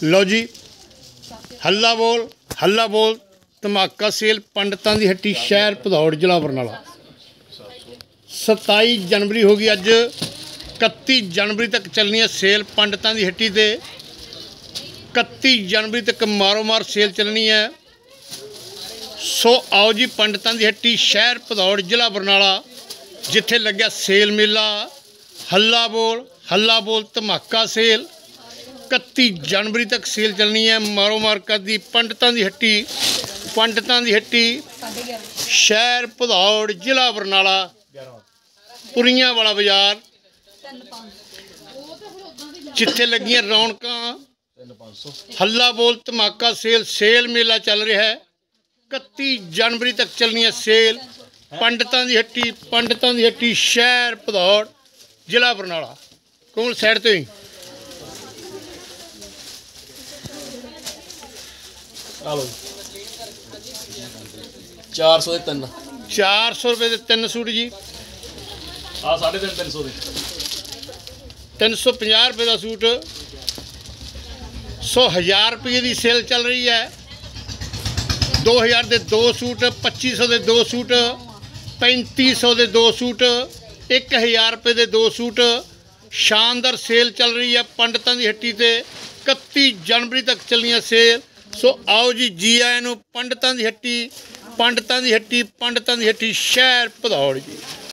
लो जी, हल्ला बोल धमाका सेल पंडितां दी हट्टी शहर भदौड़ जिला बरनाला। 27 जनवरी हो गई अज, 31 जनवरी तक चलनी है सेल पंडितां दी हट्टी ते। 31 जनवरी तक मारो मार सेल चलनी है। सो आओ जी पंडितां दी हट्टी शहर भदौड़ जिला बरनाला, जिथे लग्या सेल मेला। हल्ला बोल धमाका सेल। 31 जनवरी तक सेल चलनी है। मारो मार करदी पंडितां दी हट्टी शहर भदौड़ जिला बरनाला, पुरियां वाला बाजार, जिथे लगियां रौनकां। हल्ला बोल धमाका सेल मेला चल रहा है। 31 जनवरी तक चलनी है सेल पंडितां दी हट्टी शहर भदौड़ जिला बरनाला। कोल साइड तो ही 400 रुपए के 3 सूट जी। 350 रुपए का सूट। 1000 रुपये की सेल चल रही है। 2000 के 2 सूट, 2500 के 2 सूट, 3500 के 2 सूट, 1000 रुपये के 2 सूट। शानदार सेल चल रही है पंडितां दी हट्टी ते। 31 जनवरी तक चलनी है सेल। सो आओ जी आए नूं पंडितां दी हट्टी शहर भदौड़ जी।